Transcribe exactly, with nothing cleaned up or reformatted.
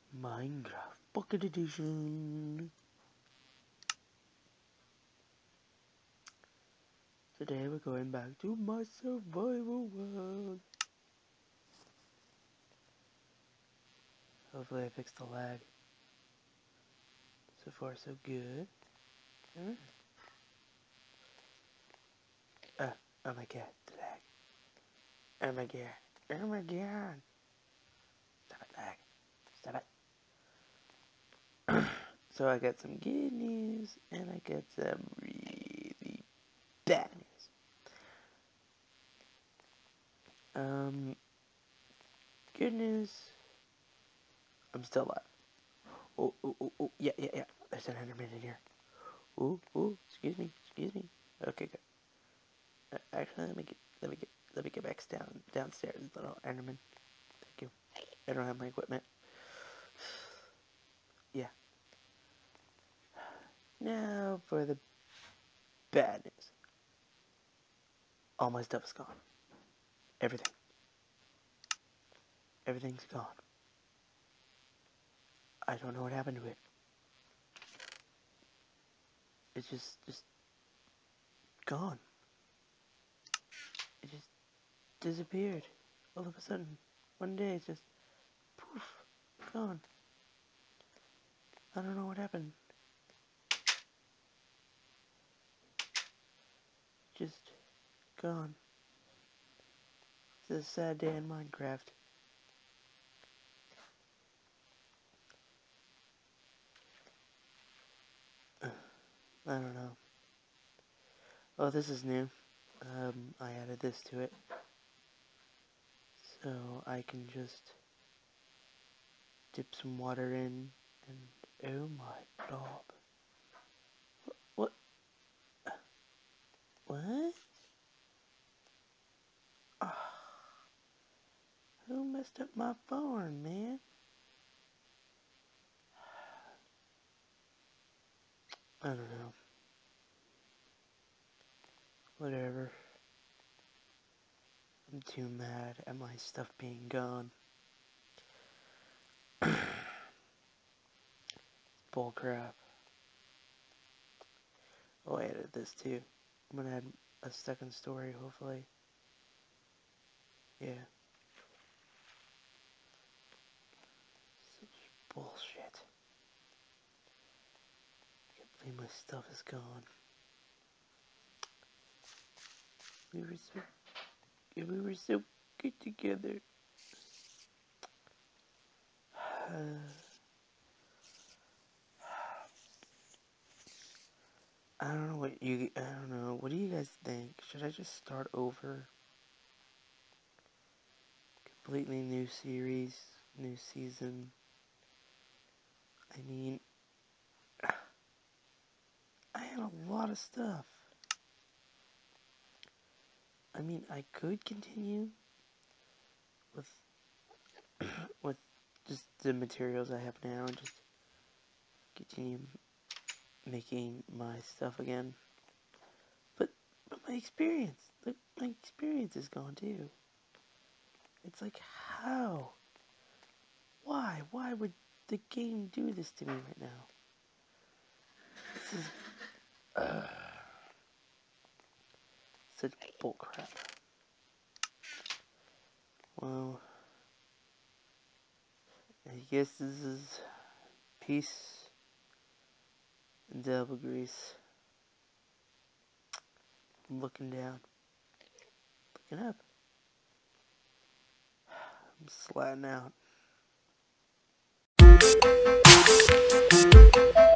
Minecraft Pocket Edition. Today we're going back to my survival world. Hopefully I fixed the lag. So far so good. Hmm. Uh, oh my god, the lag. Oh my god. Oh my god. Stop it, lag. Stop it. So I got some good news and I got some really bad news. Um, good news, I'm still alive. Oh, oh, oh, oh, yeah, yeah, yeah, there's an Enderman in here. Oh, oh, excuse me, excuse me. Okay, good. Uh, actually, let me get, let me get, let me get back down, downstairs, little Enderman. Thank you. I don't have my equipment. Yeah. Now for the bad news. All my stuff is gone. Everything. Everything's gone. I don't know what happened to it. It's just, just gone. It just disappeared. All of a sudden. One day it's just poof, gone. I don't know what happened. Just gone. It's a sad day in Minecraft. Uh, I don't know. Oh, this is new. Um, I added this to it. So I can just dip some water in and oh my god. What? What? Oh, who messed up my farm, man? I don't know. Whatever. I'm too mad at my stuff being gone. Bull crap. Oh, I added this too. I'm gonna add a second story, hopefully. Yeah. Such bullshit. I can't believe my stuff is gone. We were so, yeah, we were so good together. Uh, I don't know what you. I don't know. What do you guys think? Should I just start over? Completely new series, new season. I mean, I had a lot of stuff. I mean, I could continue with with just the materials I have now and just continue making my stuff again. But but my experience, look, my experience is gone too. It's like, how? Why? Why would the game do this to me right now? This is uh, such bullcrap. Well, I guess this is peace and double grease. I'm looking down, looking up. I'm sliding out.